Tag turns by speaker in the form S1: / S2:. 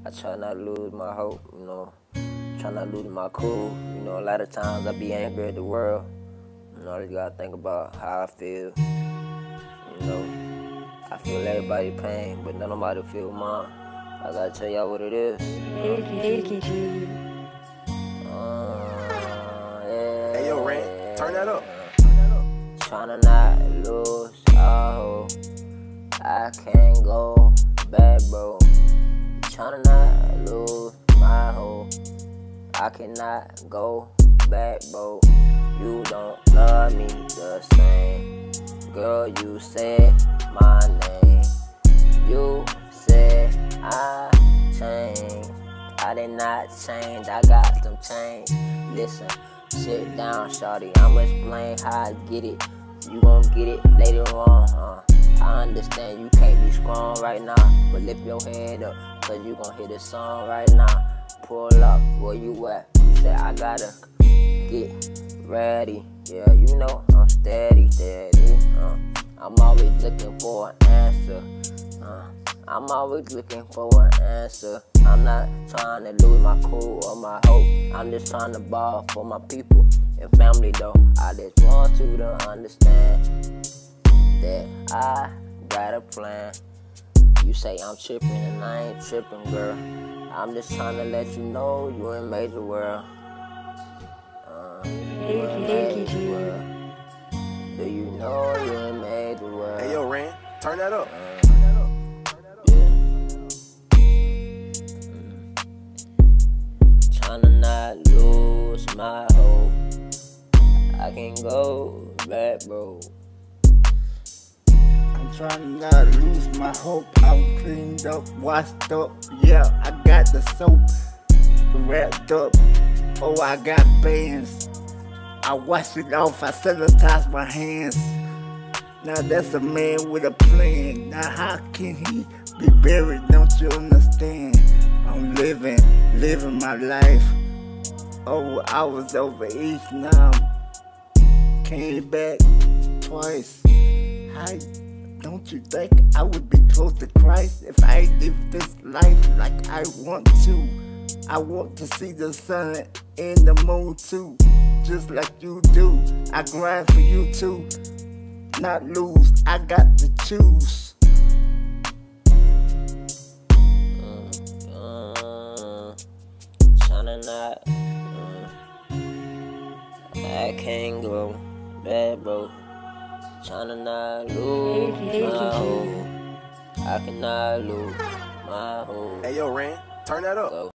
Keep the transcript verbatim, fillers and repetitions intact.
S1: I try not to lose my hope, you know. Try not to lose my cool. You know, a lot of times I be angry at the world. You know, you gotta think about how I feel. You know, I feel everybody's pain, but nobody feel mine. I gotta tell y'all what it is. Uh, yeah,
S2: hey, yo, Ren, turn that up.
S1: Tryna not lose a hope. I can't go back, bro. Tryna not lose my hope. I cannot go back, bro. You don't love me the same. Girl, you said my name. You said I changed. I did not change. I got some change. Listen, sit down, shawty. I'ma explain how I get it. You gon' get it later on. Uh, I understand you can't be strong right now, but lift your head up, cause you gon' hear the song right now. Pull up, where you at? You said I gotta get ready. Yeah, you know I'm steady, steady. Uh, I'm always looking for an answer. Uh, I'm always looking for an answer. I'm not trying to lose my cool or my hope. I'm just trying to ball for my people and family though. I just want you to understand that I got a plan. You say I'm tripping and I ain't tripping, girl. I'm just trying to let you know you in major world. Uh, you in major world. Do you know you in major world?
S2: Hey, yo, Ren, turn that up.
S1: Uh, Tryna not lose my hope. I can go back, bro.
S3: I'm trying not to lose my hope. I'm cleaned up, washed up. Yeah, I got the soap wrapped up. Oh, I got bands. I wash it off. I sanitize my hands. Now that's a man with a plan. Now how can he be buried? Don't you understand? I'm living, living my life. Oh, I was over east, now I'm came back twice. How, don't you think I would be close to Christ if I lived this life like I want to? I want to see the sun and the moon too, just like you do. I grind for you too, not lose. I got to choose.
S1: Tryna not, uh, I can't go back, bro. Tryna not lose my hope. I cannot lose my hope.
S2: Hey, yo, Ren, turn that up.
S1: Go.